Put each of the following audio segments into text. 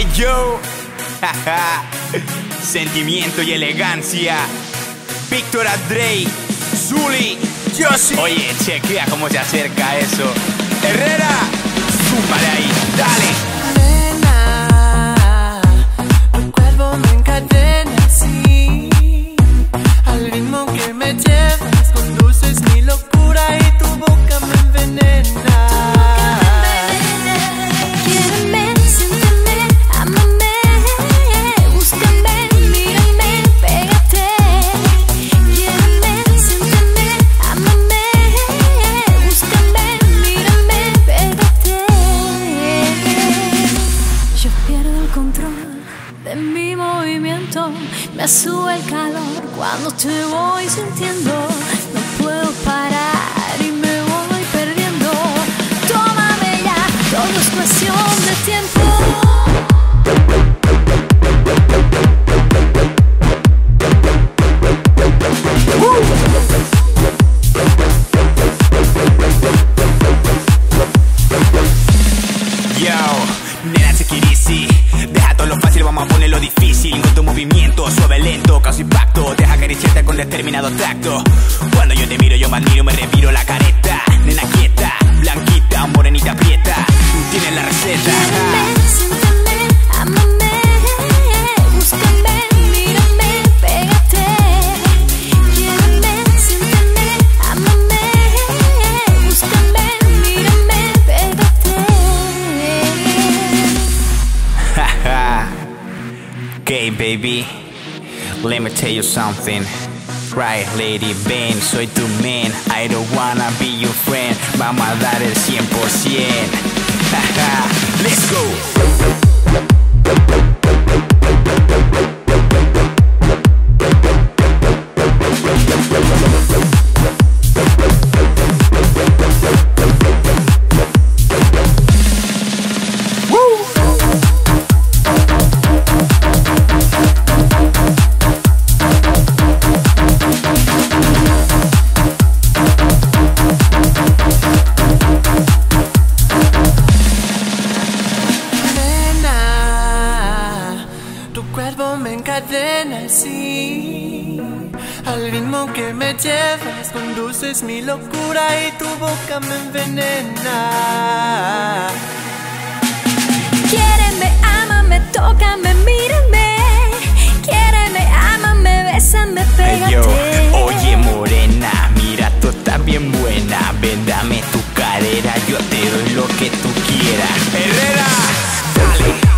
Vídeo. Sentimiento y elegancia. Víctor, Andrei, Suly, Joshyk. Oye, chequea cómo se acerca eso. Herrera, súmale ahí, dale. Nena, tu cuerpo me encadena así, al ritmo que me llevas, conduces mi locura y tu boca me envenena. Me sube el calor cuando te voy sintiendo. No puedo parar y me voy perdiendo. Tómame ya, todo es cuestión de tiempo. Nena, take it easy. Deja todo lo fácil, vamos a ponerlo difícil. Con tu movimiento suave, lento, causa impacto. Deja acariciarte con determinado tacto. Cuando yo te miro, yo me admiro, me reviro la careta. Nena quieta, blanquita, morenita prieta. Tú tienes la receta. Siénteme, ámame, búscame, mírame, pégate. Quiéreme, siénteme, ámame, búscame, mírame, pégate. Okay, baby, let me tell you something. Right, lady, ven, soy tu man. I don't wanna be your friend. Vamos a dar el 100%. Let's go. Me encadena así, al ritmo que me llevas, conduces mi locura y tu boca me envenena. Quiéreme, ámame, tócame, mírame. Quiéreme, ámame, bésame, pégate. Hey, yo. Oye, morena, mira, tú estás bien buena. Ven, dame tu cadera, yo te doy lo que tú quieras. Herrera, dale.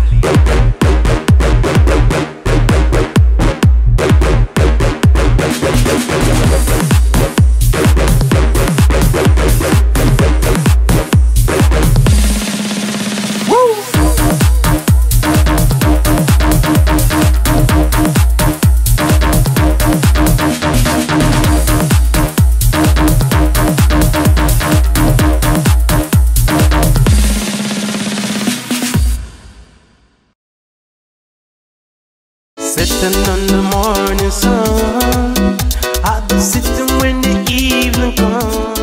Sitting on the morning sun, I've been sitting when the evening comes.